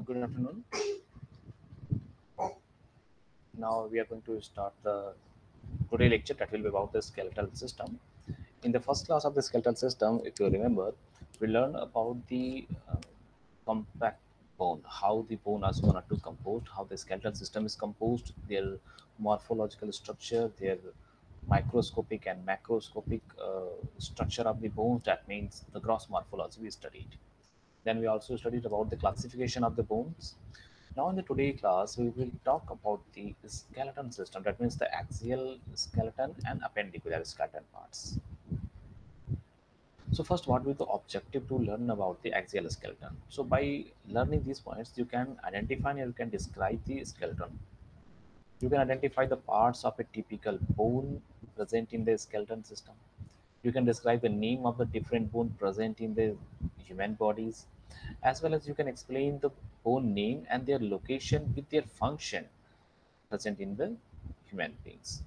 Good afternoon. Now we are going to start the today lecture that will be about the skeletal system. In the first class of the skeletal system, if you remember, we learned about the compact bone, how the bone is going to composed, how the skeletal system is composed, their morphological structure, their microscopic and macroscopic structure of the bones. That means the gross morphology we studied. Then we also studied about the classification of the bones. Now in the today class, we will talk about the skeleton system. That means the axial skeleton and appendicular skeleton parts. So first, what will the objective to learn about the axial skeleton? So by learning these points, you can identify and you can describe the skeleton. You can identify the parts of a typical bone present in the skeleton system. You can describe the name of the different bone present in the human bodies, as well as you can explain the bone name and their location with their function present in the human beings.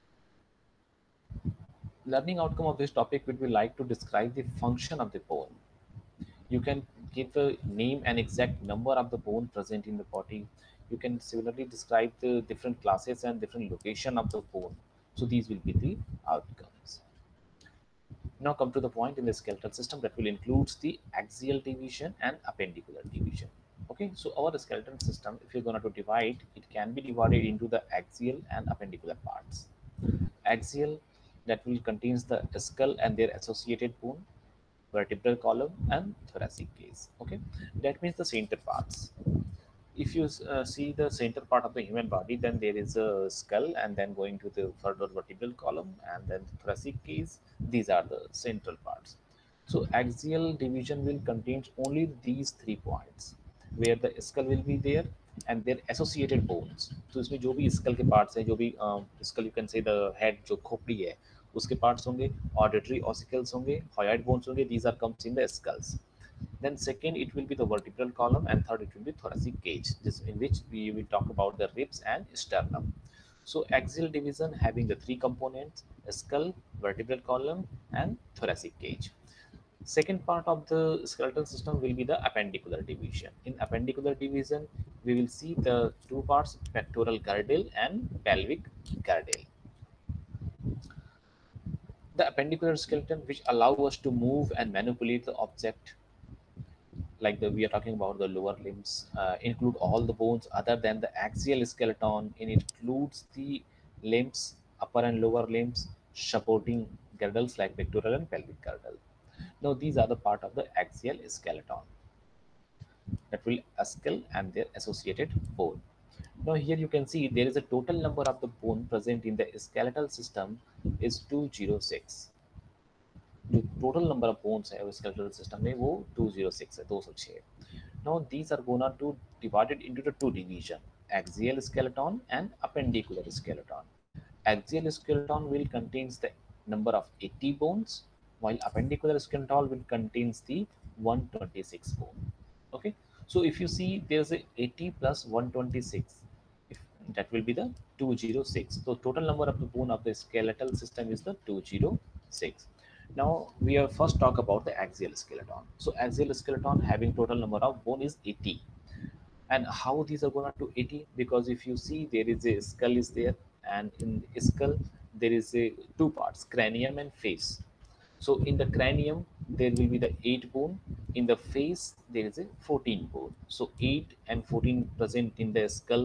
Learning outcome of this topic would be like to describe the function of the bone. You can give a name and exact number of the bone present in the body. You can similarly describe the different classes and different location of the bone. So these will be the outcomes. Now come to the point in the skeletal system that will includes the axial division and appendicular division. Okay, so our skeleton system, if you're going to divide, it can be divided into the axial and appendicular parts. Axial, that will contains the skull and their associated bone, vertebral column and thoracic case. Okay, that means the center parts. If you see the center part of the human body, then there is a skull and then going to the further vertebral column and then thoracic case. These are the central parts. So axial division will contain only these 3 points where the skull will be there and their associated bones. तो इसमें जो भी skull के parts हैं, जो भी skull you can say the head जो खोपड़ी है उसके parts होंगे, auditory ossicles होंगे, hyoid bones होंगे. These are comes in the skulls. Then second, it will be the vertebral column, and third, it will be thoracic cage, this in which we will talk about the ribs and sternum. So axial division having the 3 components: skull, vertebral column, and thoracic cage. Second part of the skeletal system will be the appendicular division. In appendicular division, we will see the 2 parts: pectoral girdle and pelvic girdle. The appendicular skeleton, which allow us to move and manipulate the object, like we are talking about the lower limbs, include all the bones other than the axial skeleton. It includes the limbs, upper and lower limbs, supporting girdles like pectoral and pelvic girdle. Now these are the part of the axial skeleton, that will a skull and their associated bone. Now here you can see there is a total number of the bone present in the skeletal system is 206. जो total number of bones है उस skeletal system में वो 206 है, 206. Now these are gonna to divided into the 2 division: axial skeleton and appendicular skeleton. Axial skeleton will contains the number of 80 bones, while appendicular skeleton will contains the 126 bone. Okay, so if you see there's a 80 plus 126, if that will be the 206. So total number of the bone of the skeletal system is the 206. Now we have first talk about the axial skeleton. So axial skeleton having total number of bone is 80. And how these are going to 80? Because if you see there is a skull is there, and in skull there is a 2 parts: cranium and face. So in the cranium there will be the 8 bone. In the face there is a 14 bone. So 8 and 14 present in the skull.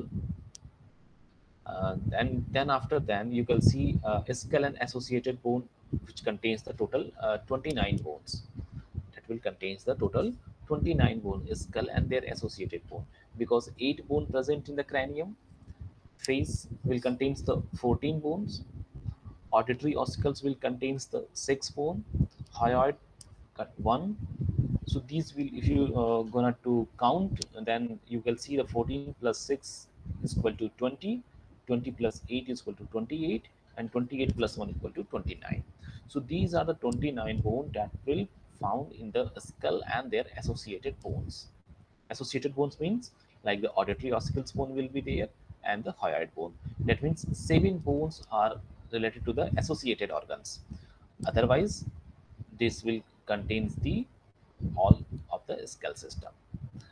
And then after that you can see skull and associated bone, which contains the total 29 bones. That will contains the total 29 bone skull and their associated bone, because 8 bone present in the cranium. Face will contains the 14 bones. Auditory ossicles will contains the 6 bone. Hyoid 1. So these will, if you gonna to count, then you will see the 14 plus 6 is equal to 20, 20 plus 8 is equal to 28, and 28 plus 1 is equal to 29. So these are the 29 bones that will found in the skull and their associated bones. Associated bones means like the auditory ossicles bone will be there and the hyoid bone. That means 7 bones are related to the associated organs. Otherwise, this will contains the all of the skull system.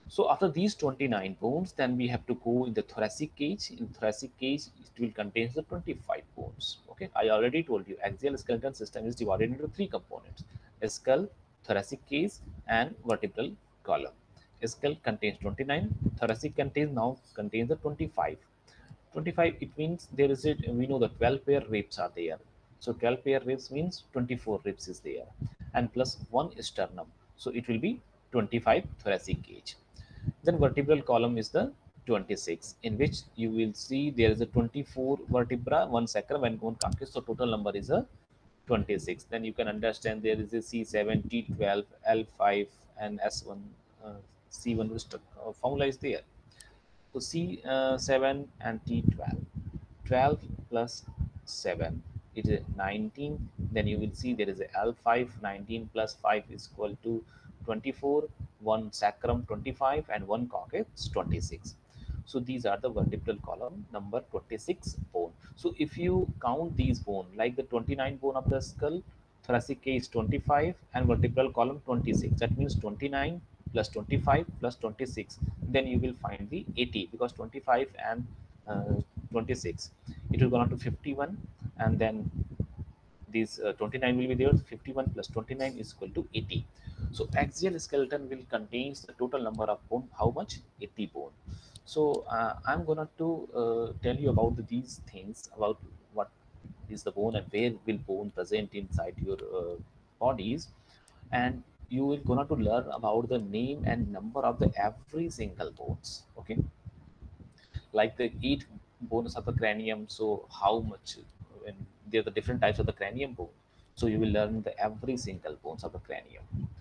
So after these 29 bones, then we have to go in the thoracic cage. In thoracic cage, it will contain the 25 bones. Okay, I already told you axial skeleton system is divided into three components: skull, thoracic cage, and vertebral column. Skull contains 29, thoracic contains now contains the 25. 25, it means there is a, we know the 12 pair ribs are there. So 12 pair ribs means 24 ribs is there, and plus one sternum. So it will be 25 thoracic cage. Then vertebral column is the 26, in which you will see there is a 24 vertebra, one sacrum and one carcass. So total number is a 26. Then you can understand there is a C7, T12, L5, and S1, C1 formula is there. So C7 and T12, 12 plus 7 it is 19. Then you will see there is a L5, 19 plus 5 is equal to 24, one sacrum 25, and one coccyx 26. So these are the vertebral column number 26 bone. So if you count these bone like the 29 bone of the skull, thoracic cage 25, and vertebral column 26, that means 29 plus 25 plus 26, then you will find the 80, because 25 and 26, it will go on to 51, and then these 29 will be there. 51 plus 29 is equal to 80. So axial skeleton will contains the total number of bone. How much? 80 bone. So I'm gonna to tell you about these things, about what is the bone and where will bone present inside your bodies, and you will gonna to learn about the name and number of the every single bones. Okay, like the eight bones of the cranium. So how much, when there are the different types of the cranium bone. So you will learn the every single bones of the cranium.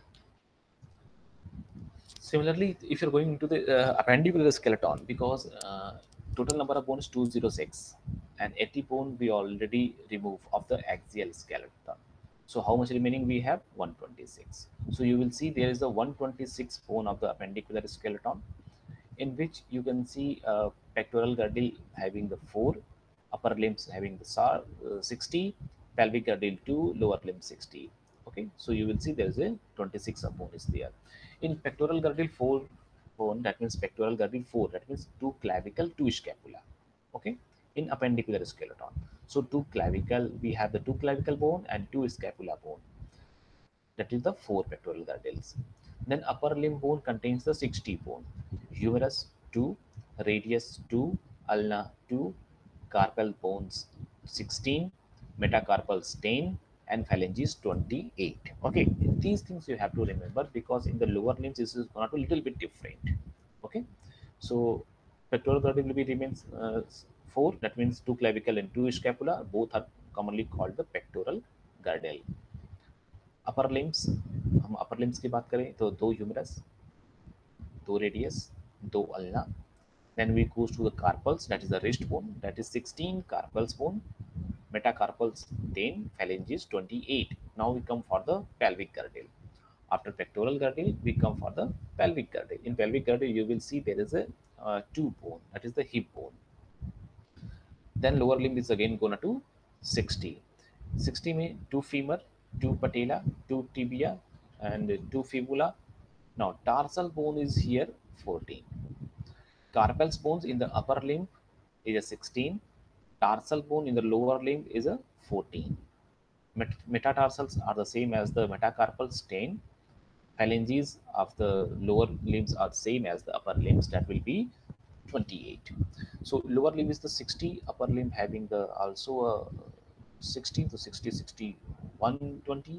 Similarly, if you're going into the appendicular skeleton, because total number of bones 206, and 80 bone we already remove of the axial skeleton. So how much remaining we have? 126. So you will see there is a 126 bone of the appendicular skeleton, in which you can see pectoral girdle having the 4, upper limbs having the 60, pelvic girdle 2, lower limb 60. Okay, so you will see there is a 26 bone is there. In pectoral girdle 4 bone, that means pectoral girdle 4, that means 2 clavicle, 2 scapula. Okay, in appendicular skeleton. So 2 clavicle, we have the 2 clavicle bone and 2 scapula bone, that is the 4 pectoral girdles. Then upper limb bone contains the 60 bone: humerus 2, radius 2, ulna 2, carpal bones 16, metacarpals 10, and phalanges 28. Okay, these things you have to remember, because in the lower limbs this is going to little bit different. Okay, so pectoral girdle will be remains 4, that means 2 clavicle and 2 scapula, both are commonly called the pectoral girdle. Upper limbs, हम upper limbs की बात करें तो 2 humerus, 2 radius, 2 ulna. Then we goes to the carpals, that is the wrist bone, that is 16 carpals bone, metacarpals 10, phalanges 28. Now we come for the pelvic girdle. After pectoral girdle we come for the pelvic girdle. In pelvic girdle you will see there is a 2 bone, that is the hip bone. Then lower limb is again gonna to 60. 60 में 2 femur, 2 patella, 2 tibia, and 2 fibula. Now tarsal bone is here 14. Carpal bones in the upper limb is a 16. Tarsal bone in the lower limb is a 14. Metatarsals are the same as the metacarpals 10. Phalanges of the lower limbs are same as the upper limbs, that will be 28. So lower limb is the 60, upper limb having the also a 16 to 60, 60, 120,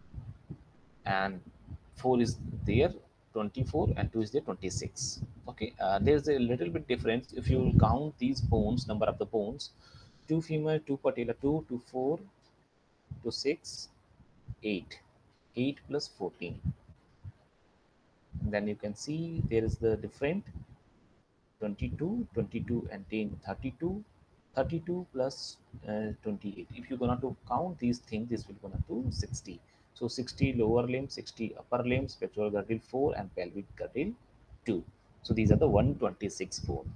and 4 is there 24, and 2 is there 26. Okay, there's a little bit difference if you will count these bones, number of the bones: 2 femur, 2 patella, 2 to 4 to 6, 8, 8 plus 14. Then you can see there is the different 22, 22 and 10, 32, 32 plus 28. If you're gonna to count these things, this will gonna to 60. So 60 lower limb, 60 upper limbs, pectoral girdle 4, and pelvic girdle 2. So these are the 126 bone.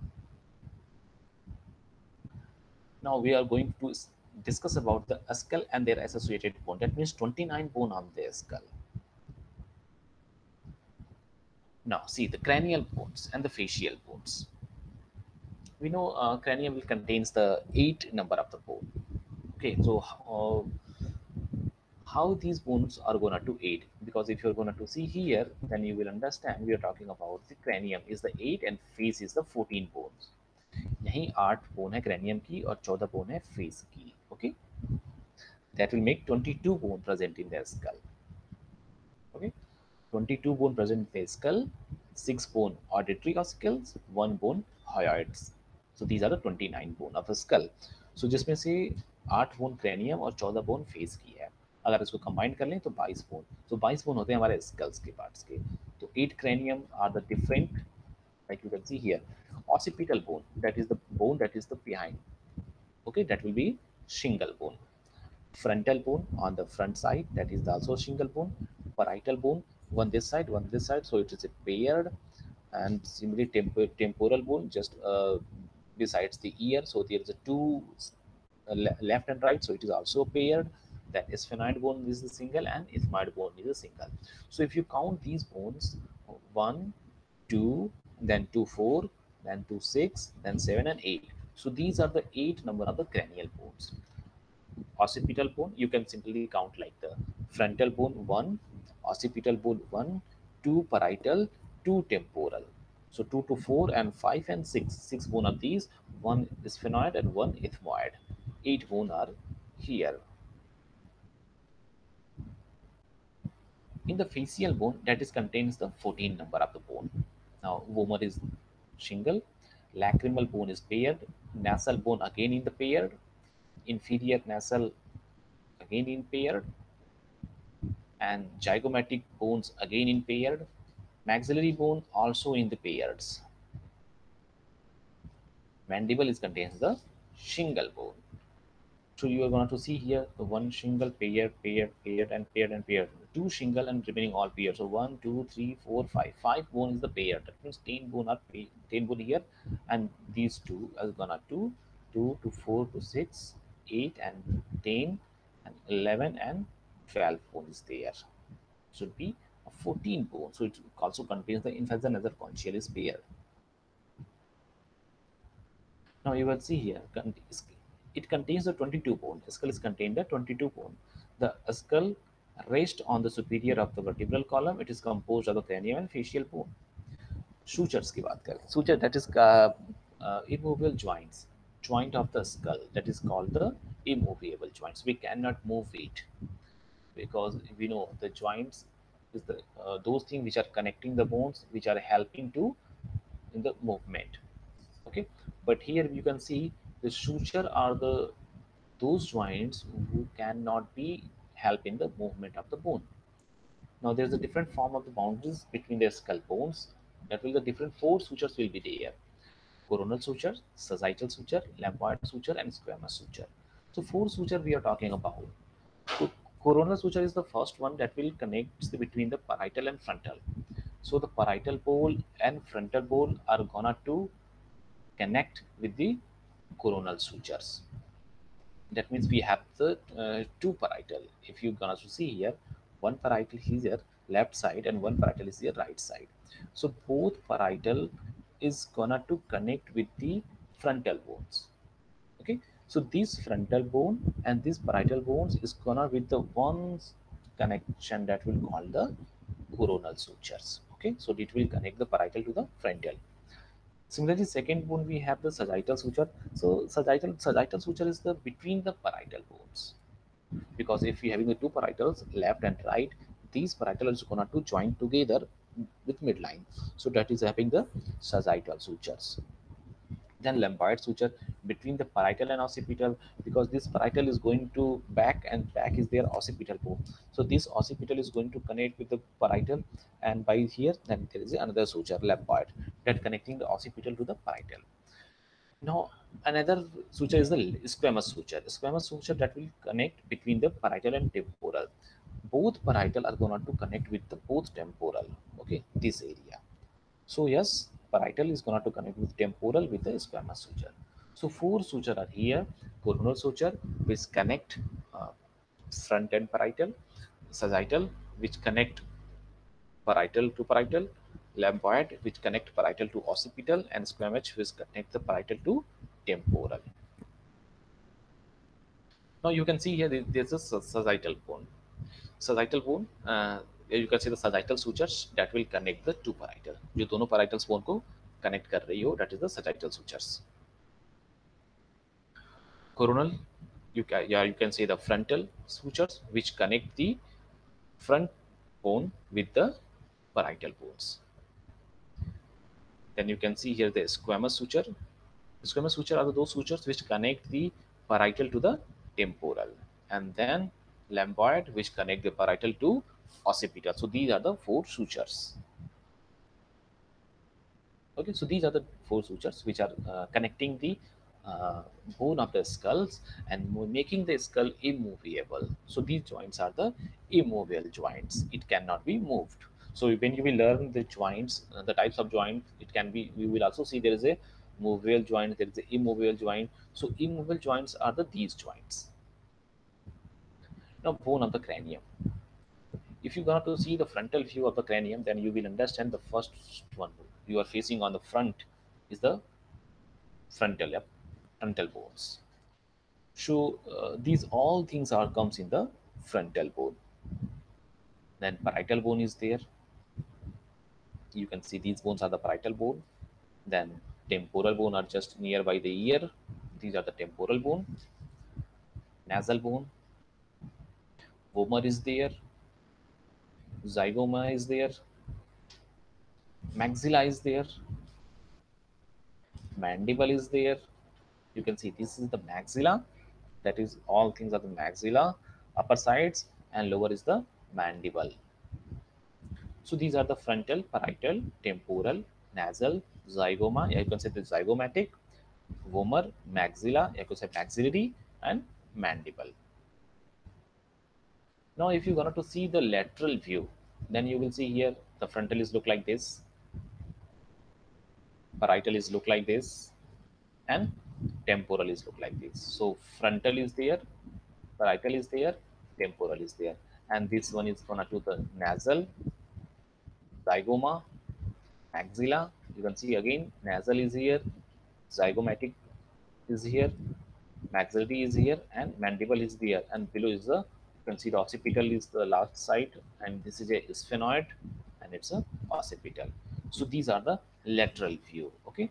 Now we are going to discuss about the skull and their associated bone. That means 29 bone on the skull. Now see the cranial bones and the facial bones. We know cranium will contains the 8 number of the bone. Okay, so how these bones are going to aid, because if you're going to see here, then you will understand we are talking about the cranium is the 8 and face is the 14 bones. यहीं 8 bone है cranium की और 14 bone है face की. Okay, that will make 22 bone present in their skull. Okay, 22 bone present in their skull, 6 bone auditory ossicles, 1 bone hyoids. So these are the 29 bone of the skull. So जिसमें से 8 bone cranium और 14 bone face की है. अगर इसको combine कर लें तो 22 बोन. तो 22 बोन होते हैं हमारे स्कल्स के पार्ट्स के. तो 8 cranium are the different, like you can see here, occipital bone, that is the bone that is the behind. Okay, that will be shingle bone. Frontal bone on the front side, that is also shingle bone. Parietal bone, one this side, so it is a paired. And similarly temporal bone just besides the ear, so there is a two left and right, so it is also paired. Then sphenoid bone is the single and ethmoid bone is a single. So if you count these bones, 1 2, then 2 4, then 2 6, then 7 and 8. So these are the 8 number of the cranial bones. Occipital bone, you can simply count like the frontal bone 1, occipital bone 1, 2 parietal, 2 temporal. So 2 to 4 and 5 and 6. 6 bone are these, 1 sphenoid and 1 ethmoid. 8 bone are here. In the facial bone, that is contains the 14 number of the bone. Now vomer is shingle, lacrimal bone is paired, nasal bone again in the paired, inferior nasal again in paired, and zygomatic bones again in paired, maxillary bone also in the pairs. Mandible is contains the shingle bone. So you are going to see here the one shingle paired, two shingle and remaining all paired. So 1, 2, 3, 4, 5. 5 bone is the pair. That means 10 bone are 10 bone here, and these two are gonna 2, 2 to 4 to 6, 8 and 10 and 11 and 12 bone is there. Should be a 14 bone. So it also contains the infants and other conchialis pair. Now you will see here, it contains the 22 bone. Skull is contained the 22 bone. The skull rests on the superior of the vertebral column. It is composed of the cranium and facial bone. Sutures की बात करें. Suture, that is immovable joints. Joint of the skull, that is called the immovable joints. We cannot move it because we know the joints is the those things which are connecting the bones, which are helping to in the movement. Okay, but here you can see the suture are the those joints who cannot be help in the movement of the bone. Now there's a different form of the boundaries between the skull bones. That will the different four sutures will be there: coronal suture, sagittal suture, lamboid suture, and squamous suture. So four suture we are talking about. So coronal suture is the first one that will connect between the parietal and frontal. So the parietal pole and frontal pole are gonna to connect with the coronal sutures. That means we have the two parietal. If you're gonna see here, one parietal is here left side and one parietal is here right side. So both parietal is gonna to connect with the frontal bones. Okay, so this frontal bone and this parietal bones is gonna with the one connection that will call the coronal sutures. Okay, so it will connect the parietal to the frontal. Similarly, second bone we have the sagittal suture. So sagittal suture is the between the parietal bones, because if we having the two parietals left and right, these parietal is gonna to join together with midline. So that is having the sagittal sutures. Then lamboid suture between the parietal and occipital, because this parietal is going to back and back is their occipital bone. So this occipital is going to connect with the parietal, and by here then there is another suture lamboid that connecting the occipital to the parietal. Now another suture is the squamous suture. Squamous suture that will connect between the parietal and temporal. Both parietal are going to connect with the both temporal. Okay, this area. So yes, parietal is going to connect with temporal with the squamous suture. So four suture are here. Coronal suture which connect uh, front and parietal, sagittal which connect parietal to parietal, lamboid which connect parietal to occipital, and squamous which connect the parietal to temporal. Now you can see here there's a sagittal bone. Sagittal bone, you can see the sagittal sutures that will connect the two parietal. जो दोनों parietals bone को connect कर रही हो, that is the sagittal sutures. Coronal, you can see the frontal sutures which connect the front bone with the parietal bones. Then you can see here the squamous suture. Squamous suture are those sutures which connect the parietal to the temporal, and then lamboid which connect the parietal to occipital. So these are the four sutures. Okay, so these are the four sutures which are connecting the uh, bone of the skulls and making the skull immovable. So these joints are the immovable joints. It cannot be moved. So when you will learn the joints, the types of joints, it can be. We will also see there is a movable joint, there is a immovable joint. So immovable joints are these joints. Now bone of the cranium. If you got to see the frontal view of the cranium, then you will understand the first one you are facing on the front is the frontal, yep, frontal bones. So these all things are comes in the frontal bone. Then parietal bone is there. You can see these bones are the parietal bone. Then temporal bone are just nearby the ear. These are the temporal bone. Nasal bone. Vomer is there. Zygoma is there. Maxilla is there. Mandible is there. You can see this is the maxilla. That is all things are the maxilla. Upper sides and lower is the mandible. So these are the frontal, parietal, temporal, nasal, zygoma. You can say the zygomatic, vomer, maxilla. You can say maxillary and mandible. Now, if you're going to see the lateral view, then you will see here the frontal is look like this, parietal is look like this, and temporal is look like this. So frontal is there, parietal is there, temporal is there, and this one is gonna do the nasal, zygoma, maxilla. You can see again nasal is here, zygomatic is here, maxillary is here, and mandible is there, and below is the, you can see the occipital is the last side, and this is a sphenoid, and it's a occipital. So these are the lateral view. Okay,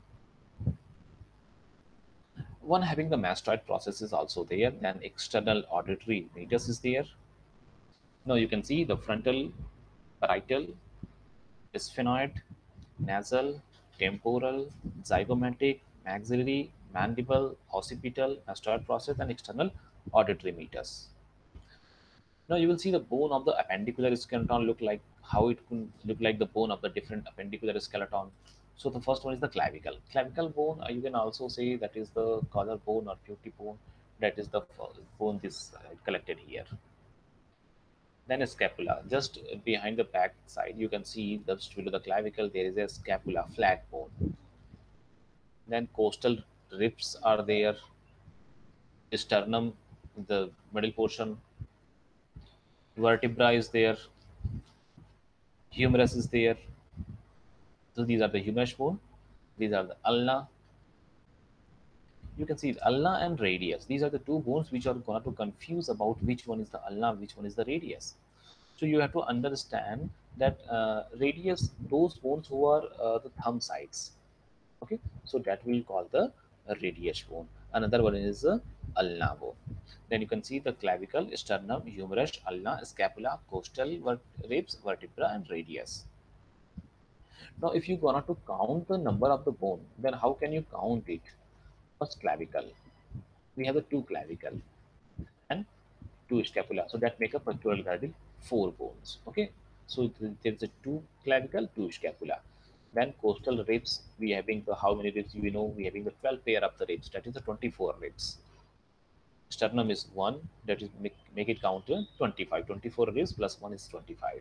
one having the mastoid process is also there, then external auditory meatus is there. Now you can see the frontal, parietal, sphenoid, nasal, temporal, zygomatic, maxillary, mandible, occipital, mastoid process, and external auditory meatus. Now you will see the bone of the appendicular skeleton look like how it can look like the bone of the different appendicular skeleton. So the first one is the clavicle. Clavicle bone, you can also say that is the collarbone or QT bone. That is the bone this collected here. Then a scapula, just behind the back side, you can see just below the clavicle there is a scapula, flat bone. Then costal ribs are there, sternum, the middle portion, vertebra is there, humerus is there. So these are the humerus bone. These are the ulna. You can see the ulna and radius. These are the two bones which are going to confuse about which one is the ulna, which one is the radius. So you have to understand that radius, those bones who are the thumb sides. Okay, so that we'll call the radius bone. Another one is the ulna bone. Then you can see the clavicle, sternum, humerus, ulna, scapula, costal ribs, vertebra, and radius. Now, if you're gonna to count the number of the bone, then how can you count it? First clavicle. We have the two clavicle and two scapula. So that make up a total four bones. Okay. So there's a two clavicle, two scapula. Then coastal ribs, we having the how many ribs we know we having the 12 pair of the ribs. That is the 24 ribs. Sternum is one. That is make it count to 25. 24 ribs plus one is 25.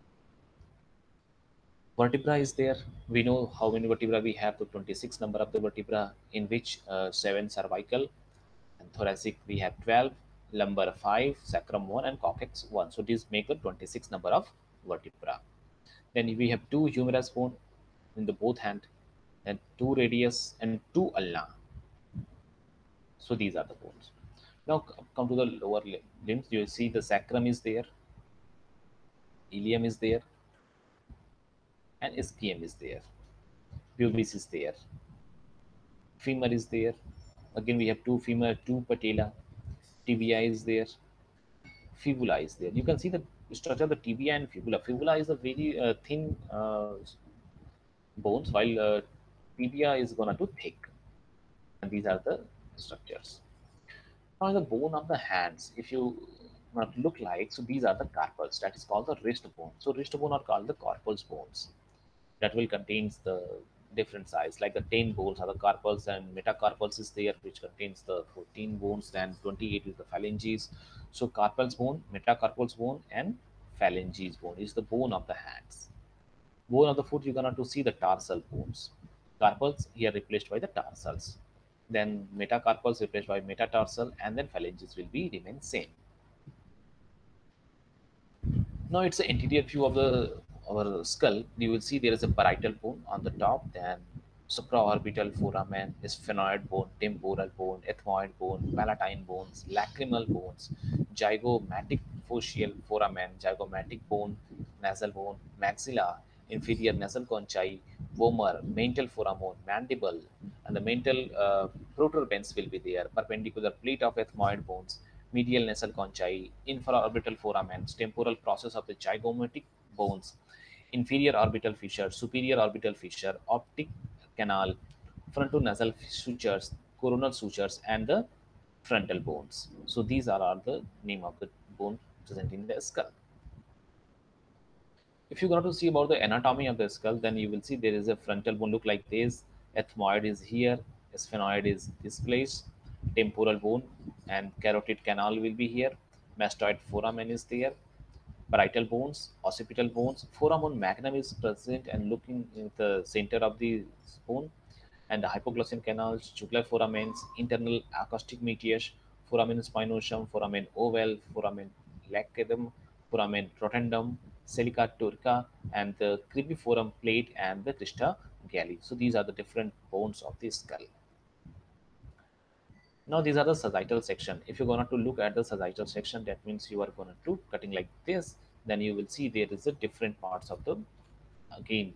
Vertebra is there. We know how many vertebra we have, the 26 number of the vertebra, in which 7 cervical, and thoracic we have 12, lumbar 5, sacrum 1, and coccyx 1. So these make the 26 number of vertebra. Then we have two humerus bone in the both hand, and two radius and two ulna. So these are the bones. Now come to the lower limbs. You will see the sacrum is there, ilium is there, and ischium is there. Pubis is there. Femur is there. Again, we have two femur, two patella. Tibia is there. Fibula is there. You can see the structure of the tibia and fibula. Fibula is a very thin bones, while tibia is gonna to thick. And these are the structures. Now, the bone of the hands, if you not look like, so these are the carpals. That is called the wrist bone. So wrist bone are called the carpals bones. That will contains the different size, like the 10 bones are the carpals, and metacarpals is there, which contains the 14 bones, and 28 is the phalanges. So carpals bone, metacarpals bone, and phalanges bone is the bone of the hands. Bone of the foot, you're gonna to see the tarsal bones. Carpals here replaced by the tarsals. Then metacarpals replaced by metatarsal, and then phalanges will be remain same. Now it's an interior view of the our skull. You will see there is a parietal bone on the top, then supraorbital foramen, sphenoid bone, temporal bone, ethmoid bone, palatine bones, lacrimal bones, zygomatic facial foramen, zygomatic bone, nasal bone, maxilla, inferior nasal conchae, vomer, mental foramen, mandible, and the mental protuberance will be there. Perpendicular plate of ethmoid bones, medial nasal conchae, infraorbital foramens, temporal process of the zygomatic bones, inferior orbital fissure, superior orbital fissure, optic canal, frontonasal sutures, coronal sutures, and the frontal bones. So these are all the name of the bone present in the skull. If you got to see about the anatomy of the skull, then you will see there is a frontal bone look like this. Ethmoid is here, sphenoid is this place, temporal bone and carotid canal will be here. Mastoid foramen is there. Parietal bones, occipital bones, foramen magnum is present and looking in the center of the bone, and the hypoglossal canals, jugular foramens, internal acoustic meatus, foramen spinosum, foramen ovale, foramen lacidum, foramen rotundum, silica turca, and the cribriform plate and the crista galli. So these are the different bones of the skull. Now these are the sagittal section. If you're going to look at the sagittal section, that means you are going to cutting like this. Then you will see there is a different parts of the again.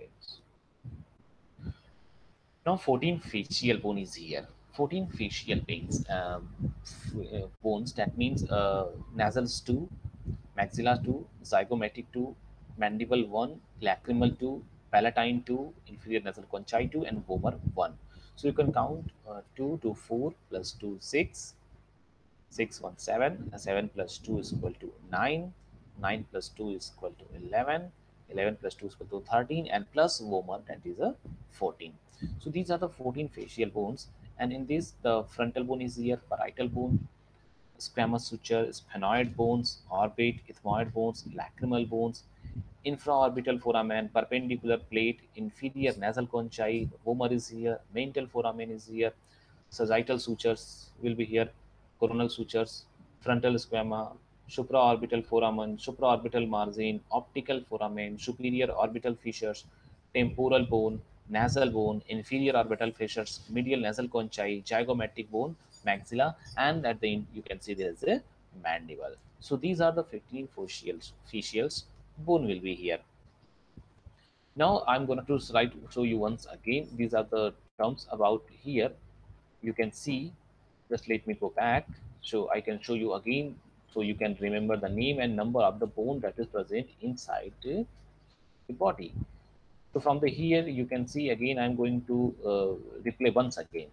Now 14 facial bone is here. 14 facial veins, bones. That means nasals 2, maxilla 2, zygomatic 2, mandible 1, lacrimal 2, palatine 2, inferior nasal conchae 2, and vomer 1. So you can count 2 to 4 plus 2 6, 6 1 7, 7 plus 2 is equal to 9, 9 plus 2 is equal to 11, 11 plus 2 is equal to 13, and plus vomer, that is a 14. So these are the 14 facial bones, and in this the frontal bone is here, parietal bone, squamous suture, sphenoid bones, orbit, ethmoid bones, lacrimal bones, infraorbital foramen, perpendicular plate, inferior nasal conchae, vomer is here, mental foramen is here, sagittal sutures will be here, coronal sutures, frontal squama, supraorbital foramen, supraorbital margin, optical foramen, superior orbital fissures, temporal bone, nasal bone, inferior orbital fissures, medial nasal conchae, zygomatic bone, maxilla, and at the end you can see there is a mandible. So these are the 15 facials. Bone will be here. Now I'm going to show you once again. These are the terms about here. You can see, just let me go back so I can show you again, so you can remember the name and number of the bone that is present inside the body. So from the here you can see again, I'm going to replay once again.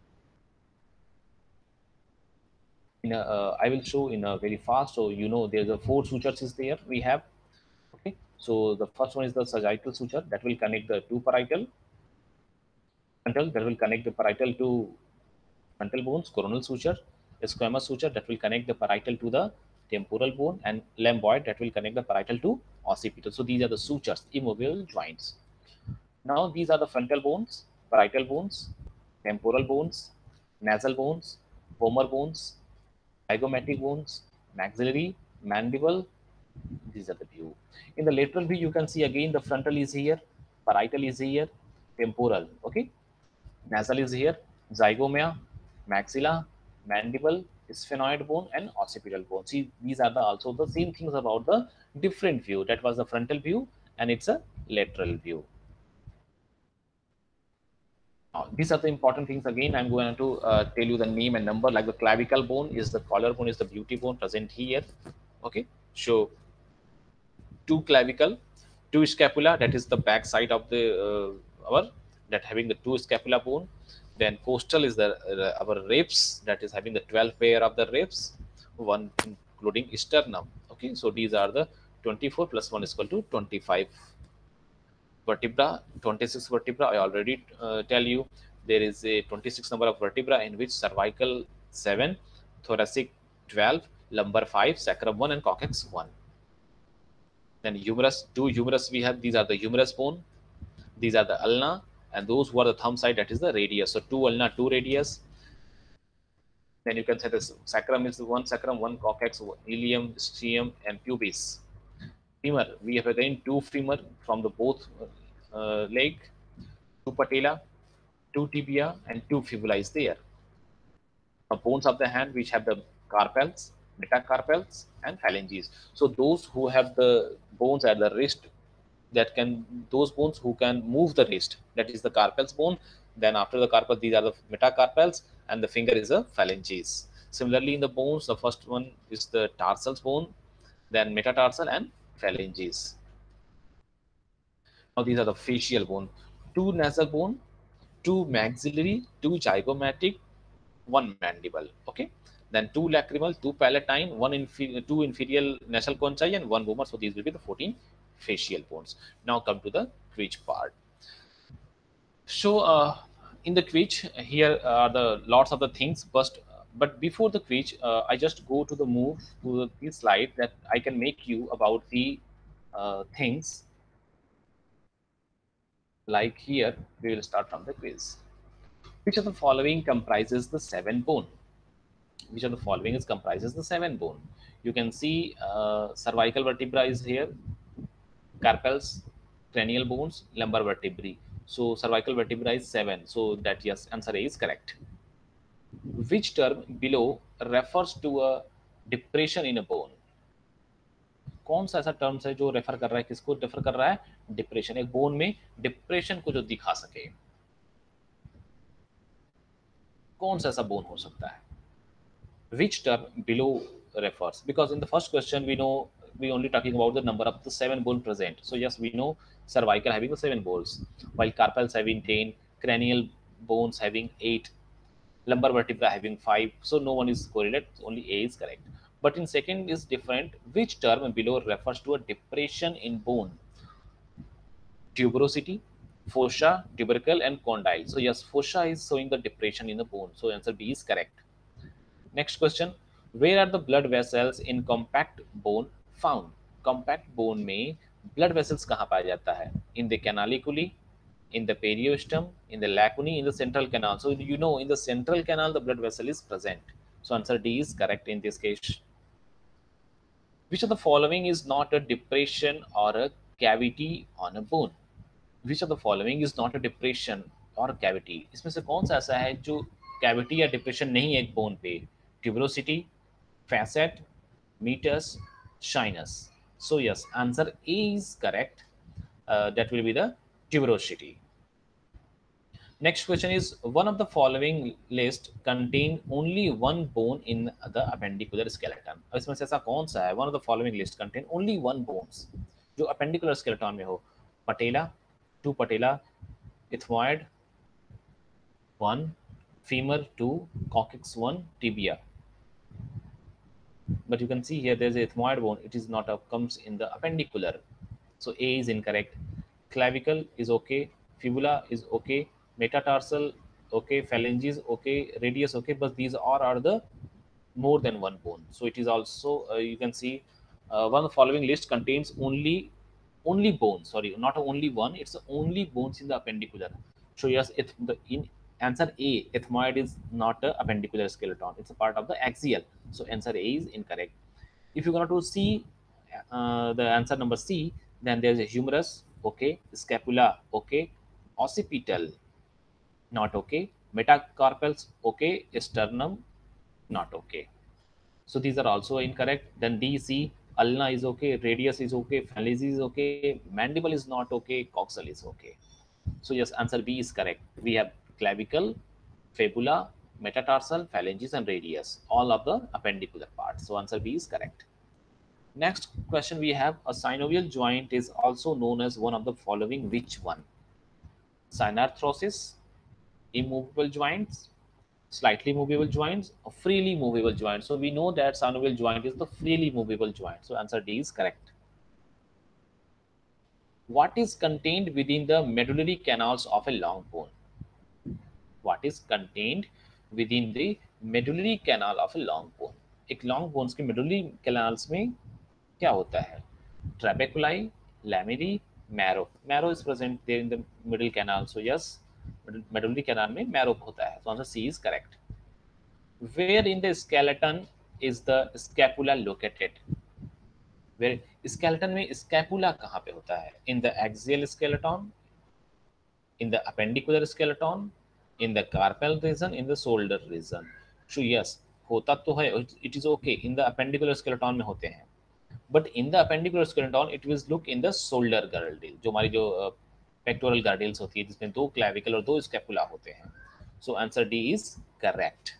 I will show in a very fast, so you know there's a four sutures is there we have. Okay, so the first one is the sagittal suture that will connect the two parietal frontal, that will connect the parietal to frontal bones, coronal suture, a squamous suture that will connect the parietal to the temporal bone, and lamboid that will connect the parietal to occipital. So these are the sutures, immovable joints. Now these are the frontal bones, parietal bones, temporal bones, nasal bones, vomer bones, zygomatic bones, maxillary, mandible, These are the view. In the lateral view, you can see again the frontal is here, parietal is here, temporal. Okay, nasal is here, zygomia, maxilla, mandible, sphenoid bone, and occipital bone. See, these are the also the same things about the different view. That was the frontal view, and it's a lateral view. These are the important things. Again, I'm going to tell you the name and number. Like the clavicle bone is the collarbone, is the beauty bone present here. Okay, so two clavicle, two scapula, that is the back side of the our that having the two scapula bone. Then costal is the our ribs, that is having the 12 pair of the ribs, one including sternum. Okay, so these are the 24 plus 1 is equal to 25 vertebra. 26 vertebra, I already tell you. There is a 26 number of vertebra, in which cervical 7, thoracic 12, lumbar 5, sacrum 1, and coccyx 1. Then humerus, two humerus we have. These are the humerus bone. These are the ulna, and those who are the thumb side, that is the radius. So two ulna, two radius. Then you can say this sacrum is the one sacrum, one coccyx, ilium, sternum, and pubis. Femur, we have again two femur from the both leg, two patella, two tibia, and two fibula is there. Bones of the hand, which have the carpals, metacarpals, and phalanges. So those who have the bones at the wrist, that can, those bones who can move the wrist, that is the carpals bone. Then after the carpal, these are the metacarpals, and the finger is the phalanges. Similarly, in the bones, the first one is the tarsal bone, then metatarsal and phalanges. Now these are the facial bone: two nasal bone, two maxillary, two zygomatic, one mandible. Okay, then two lacrimal, two palatine, two inferior nasal conchae, and one vomer. So these will be the 14 facial bones. Now come to the twitch part. So in the twitch, here are the lots of the things. But before the twitch, I just go to the move to the slide that I can make you about the things. Like here, we will start from the quiz. Which of the following comprises the seven bone? Which of the following is comprises the seven bone? You can see cervical vertebra is here, carpals, cranial bones, lumbar vertebrae. So cervical vertebra is 7. So that, yes, answer A is correct. Which term below refers to a depression in a bone? कौन सा ऐसा terms है जो refer कर रहा है, किसको refer कर रहा है? डिप्रेशन, एक बोन में डिप्रेशन को जो दिखा सके, कौन सा ऐसा बोन हो सकता है? Which term below refers? Because in the first question we know we only talking about the number of the seven bone present. So yes, we know cervical having the seven bones, while carpals having 10, cranial bones having 8, lumbar vertebra having 5. So no one is correlated, only A is correct. But in second is different. Which term below refers to a depression in bone? Tuberosity, fossa, tubercle, and condyle. So yes, fossa is showing the depression in the bone. So answer B is correct. Next question, where are the blood vessels in compact bone found? Compact bone में blood vessels कहाँ पाया जाता है? In the canaliculi, in the periosteum, in the lacunae, in the central canal. So you know in the central canal the blood vessel is present. So answer D is correct in this case. Which of the following is not a depression or a cavity on a bone? Which of the following is not a depression or cavity? इसमें से कौन सा ऐसा है जो cavity या depression नहीं है एक bone पे? Tuberosity, facet, meatus, sinus. So yes, answer A is correct. That will be the tuberosity. Next question is, one of the following list contain only one bone in the appendicular skeleton. अब इसमें से ऐसा कौन सा है? One of the following list contain only one bones जो appendicular skeleton में हो. Patella, two patella, ethmoid 1, femur 2, coccyx 1, tibia. But you can see here there's a ethmoid bone. It is not a comes in the appendicular. So A is incorrect. Clavicle is okay. Fibula is okay. Metatarsal okay. Phalanges okay. Radius okay. But these are the more than one bone. So it is also you can see one of the following list contains only bones. Sorry, not only one. It's only bones in the appendicular. So yes, in answer A, ethmoid is not a appendicular skeleton. It's a part of the axial. So answer A is incorrect. If you go to see the answer number C, then there's a humerus, okay, scapula, okay, occipital, not okay, metacarpals, okay, sternum, not okay. So these are also incorrect. Then D, C, ulna is okay, radius is okay, phalange is okay, mandible is not okay, coxal is okay. So yes, answer B is correct. We have clavicle, fibula, metatarsal, phalanges, and radius, all of the appendicular parts. So answer B is correct. Next question we have, a synovial joint is also known as one of the following which one? Synarthrosis, immovable joints, slightly movable joints, or freely movable joints. So we know that synovial joint is the freely movable joint. So answer D is correct. What is contained within the medullary canals of a long bone? What is contained within the medullary canal of a long bone? एक long bones के medullary canals में क्या होता है? Trabeculi, laminae, marrow. Marrow is present there in the middle canal. So yes, medullary canal में marrow होता है. So answer C is correct. Where in the skeleton is the scapula located? Where skeleton में scapula कहाँ पे होता है? In the axial skeleton, in the appendicular skeleton, in the carpal region, in the shoulder region. So yes, होता तो है, it is okay. In the appendicular skeleton में होते हैं. But in the appendicular skeleton, it will look in the shoulder girdle, जो हमारी जो pectoral girdles होती है, जिसमें दो clavicle और दो scapula होते हैं. So answer D is correct.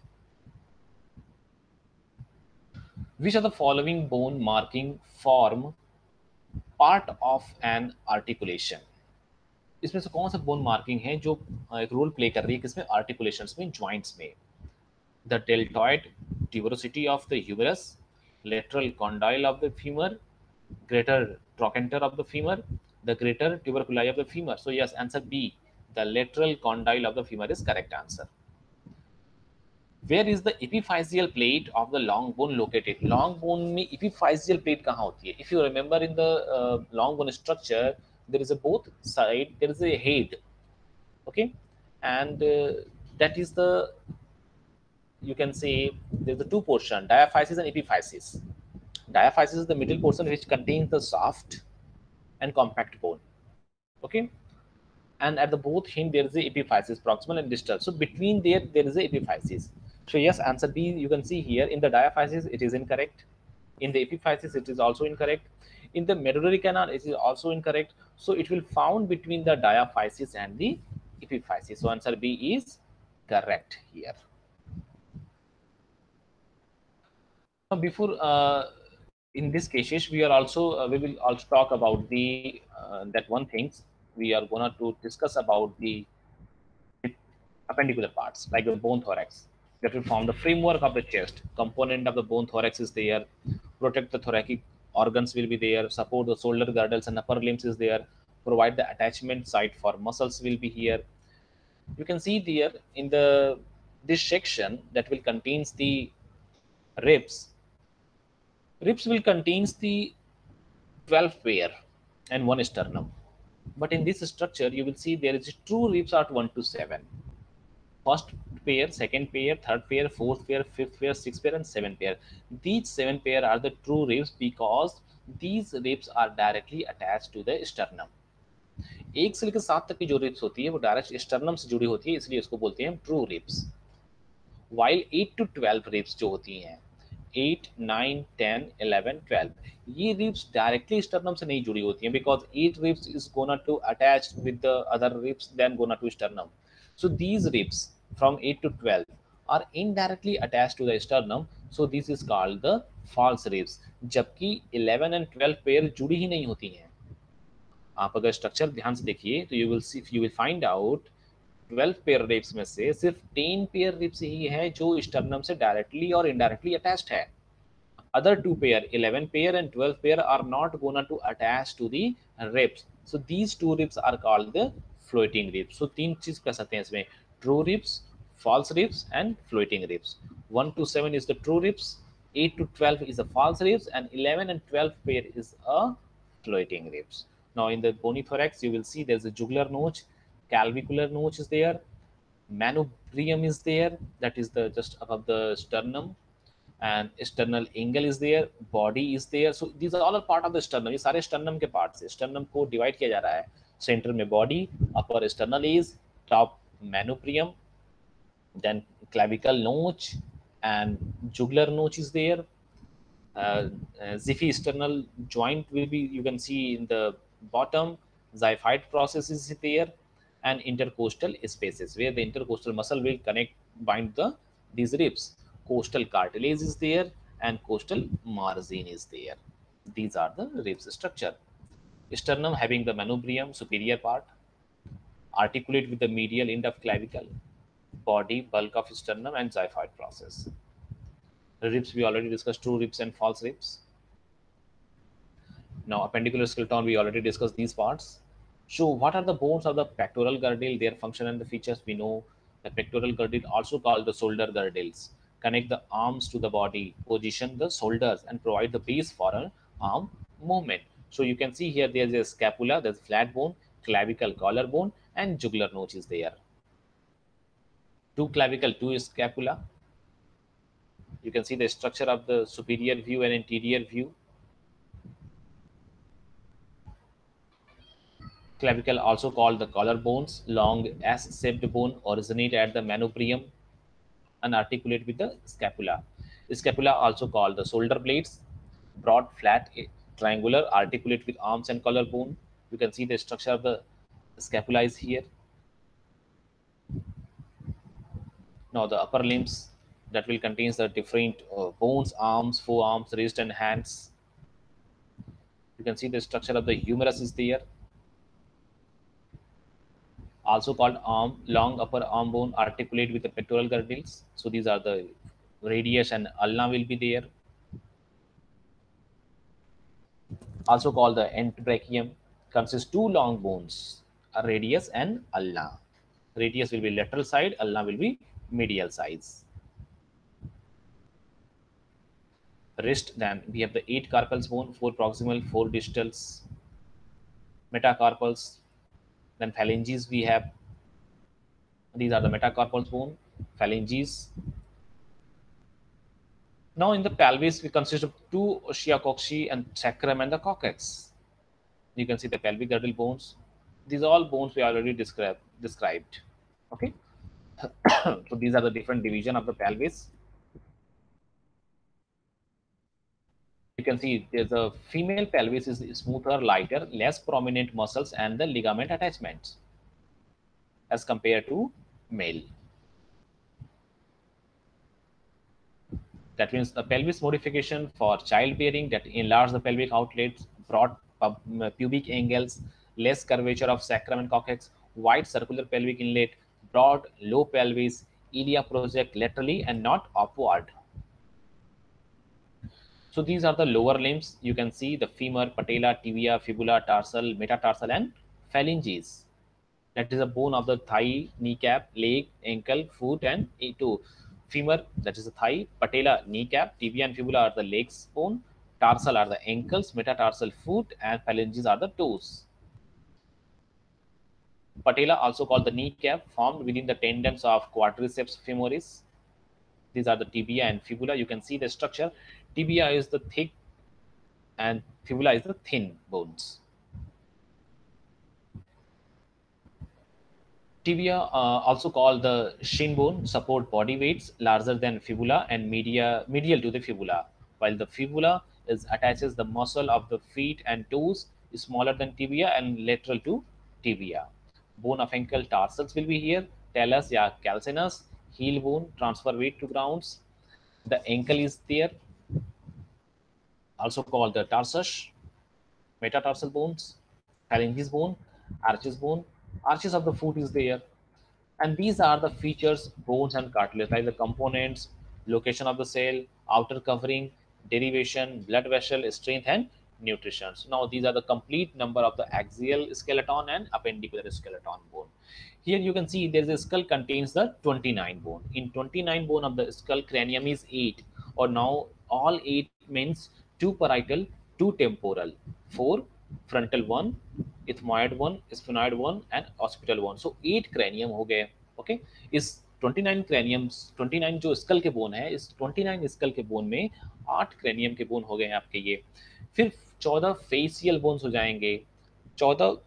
Which of the following bone marking form part of an articulation? इसमें से कौन सा बोन मार्किंग है जो एक रोल प्ले कर रही है किसमें? आर्टिकुलेशंस में, जॉइंट्स में. The deltoid tuberosity of the humerus, lateral condyle of the femur, greater trochanter of the femur, the greater tuberculi of the femur. So yes, answer B, the lateral condyle of the femur is correct answer. Where is the epiphyseal plate of the long bone located? Long bone में epiphyseal plate कहाँ होती है? If you remember in the long bone structure, there is a both side, there is a head, okay, and that is the, you can say there's the two portion, diaphysis and epiphysis. Diaphysis is the middle portion which contains the soft and compact bone, okay, and at the both end there is a epiphysis, proximal and distal. So between there is a epiphysis. So yes, answer B, you can see here in the diaphysis it is incorrect, in the epiphysis it is also incorrect, in the medullary canal it is also incorrect. So it will found between the diaphysis and the epiphysis. So answer B is correct here. Now before in this cases we are also we will also talk about the that one things we are gonna to discuss about the appendicular parts like the bone thorax that will form the framework of the chest. Component of the bone thorax is there, protect the thoracic organs will be there, support the shoulder girdles and upper limbs is there, provide the attachment site for muscles will be here. You can see there in the this section that will contains the ribs. Ribs will contains the 12 pair and one sternum. But in this structure, you will see there is true ribs are 1 to 7. First pair, second pair, third pair, fourth pair, fifth pair, sixth pair, and seventh pair. These 7 pair are the true ribs because these ribs are directly attached to the sternum. एक से लेकर 7 तक की जो ribs होती है वो direct sternum से जुड़ी होती है, इसलिए इसको बोलते हैं true ribs. While 8 to 12 ribs जो होती हैं, 8, 9, 10, 11, 12, ये रिब्स डायरेक्टली स्टर्नम से नहीं जुड़ी होती हैं because 8 ribs is gonna to attach with the other ribs then gonna to sternum. So these ribs from 8 to 12 are indirectly attached to the sternum. So this is called the false ribs. जबकि 11 and 12 pair जुड़ी ही नहीं होती हैं. आप अगर structure ध्यान से देखिए तो you will find out 12 pair ribs में से सिर्फ 10 पेयर रिब्स ही है जो स्टर्नम से डायरेक्टली और इनडायरेक्टली अटैच्ड है. Other two pair 11 pair and 12 pair are not gonna to attach to the ribs. So these two ribs are called the floating ribs. So तीन चीज कह सकते हैं इसमें, true ribs, false ribs and floating ribs. 1 to 7 is the true ribs, 8 to 12 is the false ribs, and 11 and 12 pair is a floating ribs. Now in the bony thorax you will see there's a jugular notch, clavicular notch is there, manubrium is there, that is the just above the sternum, and sternal angle is there, body is there. So these are all a part of the sternum. ये सारे sternum के parts है. Sternum को divide किया जा रहा है. Center में body, upper sternal is, top manubrium, then clavicle notch and jugular notch is there. Xiphisternal joint will be, you can see in the bottom. Xiphoid process is there, and intercostal spaces where the intercostal muscle will connect, bind these ribs. Costal cartilage is there, and costal margin is there. These are the ribs structure. Sternum having the manubrium, superior part, articulate with the medial end of clavicle. Body, bulk of sternum, and xiphoid process. Ribs we already discussed, true ribs and false ribs. Now, appendicular skeleton, we already discussed these parts. So, what are the bones of the pectoral girdle, their function and the features? We know the pectoral girdle, also called the shoulder girdles, connect the arms to the body, position the shoulders, and provide the base for an arm movement. So, you can see here there is a scapula, there's flat bone, clavicle, collarbone, and jugular notch is there. Two clavicle, two scapula. You can see the structure of the superior view and anterior view. Clavicle, also called the collarbones, long S-shaped bone, originate at the manubrium and articulate with the scapula. Scapula, also called the shoulder blades, broad, flat, triangular, articulate with arms and collarbone. You can see the structure of the scapula is here. Now the upper limbs that will contains the different bones, arms, forearms, wrist, and hands. You can see the structure of the humerus is there. Also called arm, long upper arm bone, articulate with the pectoral girdles. So these are the radius and ulna will be there. Also called the enterobrachium, consists two long bones, a radius and ulna. Radius will be lateral side, ulna will be medial sides. Wrist, then we have the 8 carpals bone, 4 proximal, 4 distals. Metacarpals, then phalanges we have. These are the metacarpal bone, phalanges. Now in the pelvis, we consist of 2 ossia coxae and sacrum and the coccyx. You can see the pelvic girdle bones. These are all bones we already described. Okay. So these are the different division of the pelvis. You can see there's a female pelvis is smoother, lighter, less prominent muscles and the ligament attachments as compared to male. That means the pelvis modification for childbearing that enlarge the pelvic outlets, broad pubic angles, less curvature of sacrum and coccyx, wide circular pelvic inlet, broad low pelvis, ilia project laterally and not upward. So these are the lower limbs. You can see the femur, patella, tibia, fibula, tarsal, metatarsal, and phalanges. That is a bone of the thigh, kneecap, leg, ankle, foot, and toe. Femur, that is the thigh, patella, kneecap, tibia, and fibula are the legs bone, tarsal are the ankles, metatarsal foot, and phalanges are the toes. Patella, also called the kneecap, formed within the tendons of quadriceps femoris. These are the tibia and fibula. You can see the structure. Tibia is the thick and fibula is the thin bones. Tibia, also called the shin bone, support body weights larger than fibula and medial to the fibula, while the fibula is attaches the muscle of the feet and toes, is smaller than tibia and lateral to tibia. Bone of ankle tarsals will be here, talus, yeah, calcaneus, heel bone, transfer weight to grounds. The ankle is there, also called the tarsus, metatarsal bones, phalanges bone, arches bone, arches of the foot is there. And these are the features, bones and cartilage, like the components, location of the cell, outer covering, derivation, blood vessel, strength, and nutrition. So now these are the complete number of the axial skeleton and appendicular skeleton bone. Here you can see there is a skull contains the 29 bone. In 29 bone of the skull, cranium is 8, or now all 8 means 2 parietal, 2 temporal, 4 frontal 1, ethmoid 1, sphenoid 1, and occipital 1. So 8 cranium हो गए. Okay, is 29 क्रैनियम्स, 29 जो school के bone है, इस 29 school के bone में 8 cranium के bone हो गए हैं आपके ये। फिर 14 फेसियल बोन्स हो जाएंगे, 14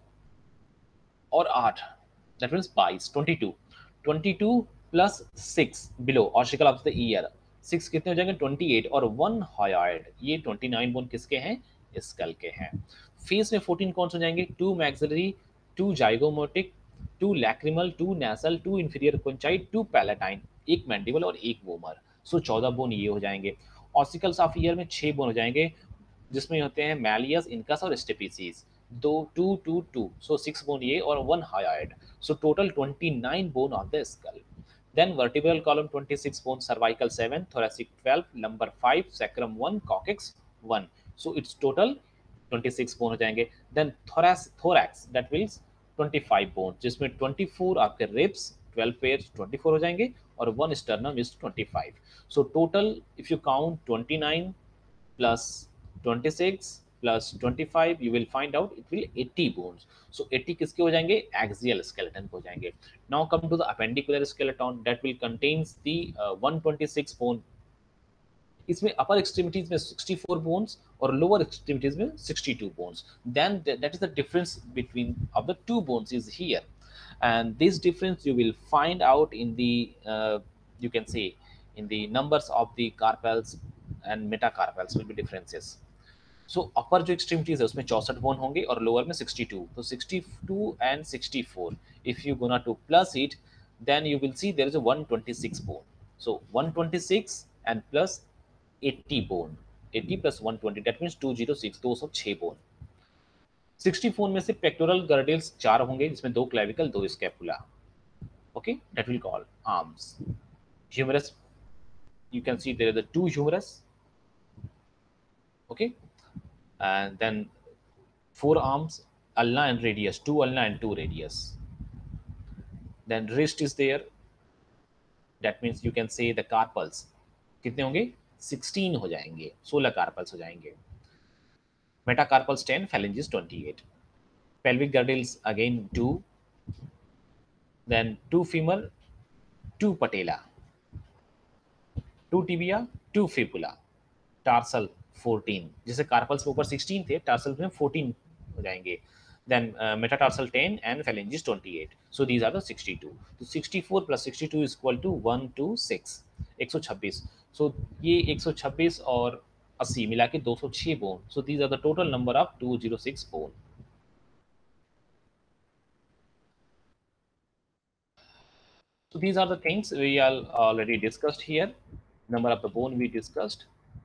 और 8, that means 22, 22, 22 plus 6 below ossicle of the ear, 6 कितने हो जाएंगे 28, और 1 हायोइड, ये 29 बोन किसके हैं, स्कल के हैं। फेस में 14 कौन हो जाएंगे, 2 maxillary, 2 zygomatic, 2 lacrimal, 2 nasal, 2 inferior conchoid, 2 palatine, एक मैंडिबल और एक वोमर। सो 14 बोन ये हो जाएंगे। ऑसिकल्स ऑफ ईयर में 6 बोन हो जाएंगे, जिसमें होते हैं मैलियस, इनकस और स्टेपिसीज, दो, two two two, so 6 bone ये और 1 hyoid, so total 29 bone of the skull. Then vertebral column 26 bones, cervical 7, thoracic 12, lumbar 5, sacrum 1, coccyx 1. So it's total 26 bone हो जाएंगे। Then thorax that means 25 बोन, जिसमें 24 आपके ribs, 12 pairs 24 हो जाएंगे, और 1 sternum is 25. So total if you count 29 plus 26 plus 25, you will find out it will 80 bones. So 80 किसके हो जाएंगे, axial skeleton हो जाएंगे। Now come to the appendicular skeleton that will contains the 126 bone। इसमें अपर extremities में 64 bones और lower extremities में 62 bones. Then that is the difference between of the two bones is here, and this difference you will find out in the you can say in the numbers of the carpals and metacarpals will be differences। So upper जो extremities है उसमें 64 bone होंगे और lower में 62, तो 62 and 64 if you gonna to plus it, then you will see there is a 126 bone. So 126 and plus 80 bone, 80 plus 120 that means 206, 206 bone. 64 में से pectoral girdles 4 होंगे, जिसमें 2 clavicle, 2 scapula, okay, that will call arms. Humerus, you can see there are the 2 humerus, okay, and then forearms, ulna and radius, 2 ulna and 2 radius. Then wrist is there, that means you can say the carpals कितने होंगे, 16 हो जाएंगे, 16 carpals हो जाएंगे। Metacarpals 10, phalanges 28, pelvic girdles again 2, then 2 femur, 2 patella, 2 tibia, 2 fibula, tarsal 14, जैसे carpals के ऊपर 16 थे, टार्सल में 14 हो जाएंगे। Then metatarsal 10 and phalanges 28, so these are the 62। तो 64 plus 62 is equal to 126, 126। so ये 126 और 80 मिला के 206 bone, so these are the total number of 206 bone। So these are the things we are already discussed here, number of the bone we discussed।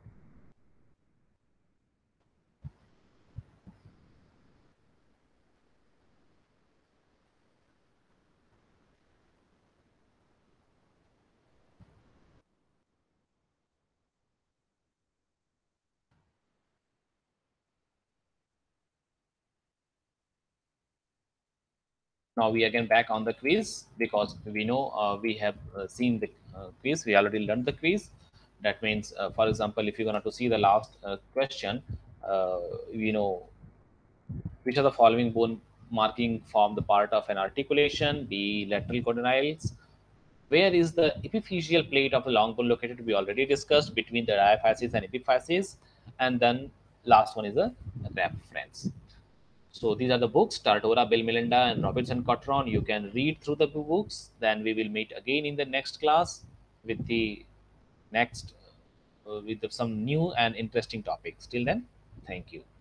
Now we again back on the quiz, because we know we have seen the quiz, we already learned the quiz। That means for example, if you're going to see the last question, uh, you know, which of the following bone marking form the part of an articulation, b lateral condyles, where is the epiphyseal plate of the long bone located, we already discussed, between the diaphysis and epiphysis, and then last one is the reference। So these are the books, Tartora, Bill Melinda, and Robinson Cotron. You can read through the books. Then we will meet again in the next class with the next with some new and interesting topics. Till then, thank you.